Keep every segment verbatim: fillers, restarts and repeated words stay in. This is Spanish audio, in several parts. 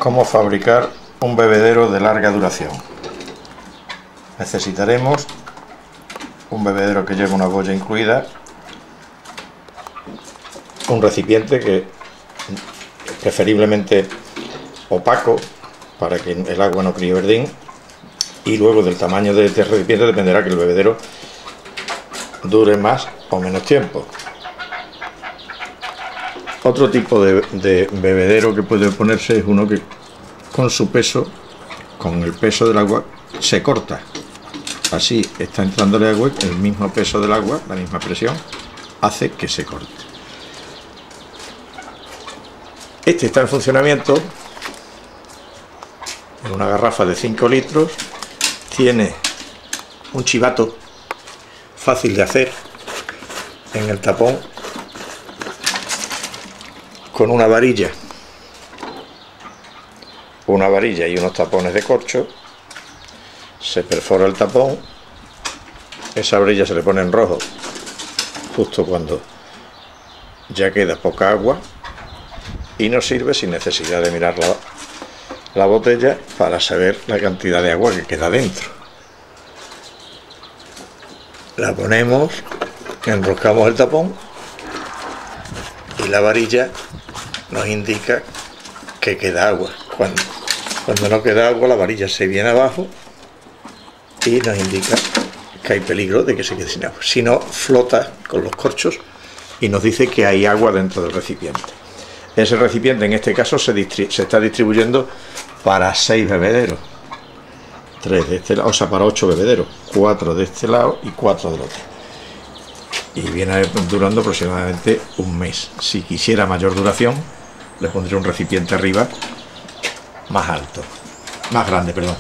Cómo fabricar un bebedero de larga duración. Necesitaremos un bebedero que lleve una boya incluida, un recipiente que preferiblemente opaco para que el agua no críe verdín, y luego del tamaño de este recipiente dependerá que el bebedero dure más o menos tiempo. Otro tipo de, de bebedero que puede ponerse es uno que con su peso, con el peso del agua, se corta. Así está entrándole agua, el mismo peso del agua, la misma presión, hace que se corte. Este está en funcionamiento en una garrafa de cinco litros, tiene un chivato fácil de hacer en el tapón con una varilla, una varilla y unos tapones de corcho. Se perfora el tapón, esa varilla se le pone en rojo justo cuando ya queda poca agua y nos sirve sin necesidad de mirar la, la botella para saber la cantidad de agua que queda dentro. La ponemos, enroscamos el tapón y la varilla nos indica que queda agua. Cuando, cuando no queda agua, la varilla se viene abajo y nos indica que hay peligro de que se quede sin agua. Si no, flota con los corchos y nos dice que hay agua dentro del recipiente. Ese recipiente en este caso se, se está distribuyendo para seis bebederos, tres de este lado, o sea, para ocho bebederos, cuatro de este lado y cuatro del otro. Y viene durando aproximadamente un mes. Si quisiera mayor duración, le pondré un recipiente arriba más alto, más grande, perdón.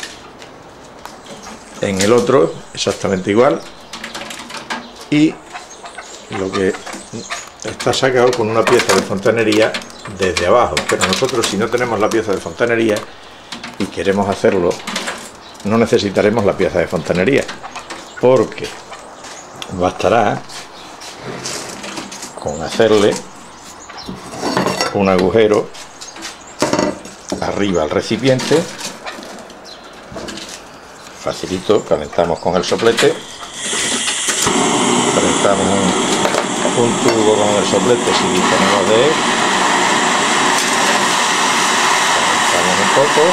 En el otro exactamente igual, y lo que está sacado con una pieza de fontanería desde abajo. Pero nosotros, si no tenemos la pieza de fontanería y queremos hacerlo, no necesitaremos la pieza de fontanería, porque bastará con hacerle un agujero arriba al recipiente, facilito, calentamos con el soplete, calentamos un, un tubo con el soplete si disponemos de él, calentamos un poco,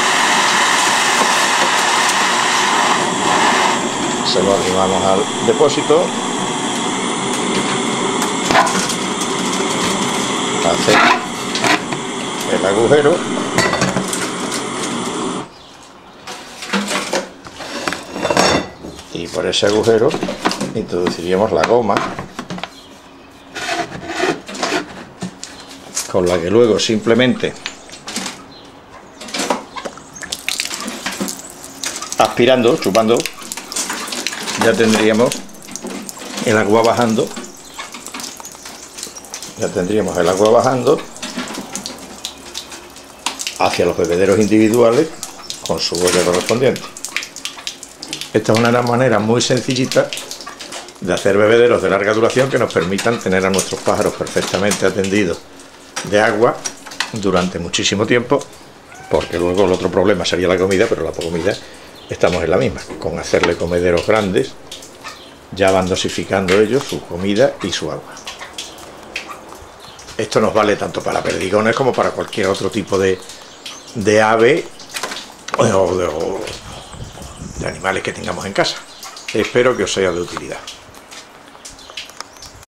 se lo arrimamos al depósito, hace el agujero y por ese agujero introduciríamos la goma, con la que luego simplemente aspirando, chupando, ya tendríamos el agua bajando, ya tendríamos el agua bajando hacia los bebederos individuales con su boya correspondiente. Esta es una manera muy sencillita de hacer bebederos de larga duración que nos permitan tener a nuestros pájaros perfectamente atendidos de agua durante muchísimo tiempo, porque luego el otro problema sería la comida, pero la comida estamos en la misma, con hacerle comederos grandes, ya van dosificando ellos su comida y su agua. Esto nos vale tanto para perdigones como para cualquier otro tipo de, de ave o de, o de, o de animales que tengamos en casa. Espero que os sea de utilidad.